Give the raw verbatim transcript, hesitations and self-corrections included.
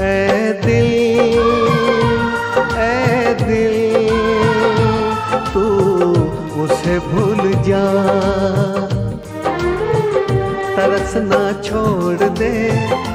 ऐ दिल ऐ दिल तू उसे भूल जा, तरस ना छोड़ दे।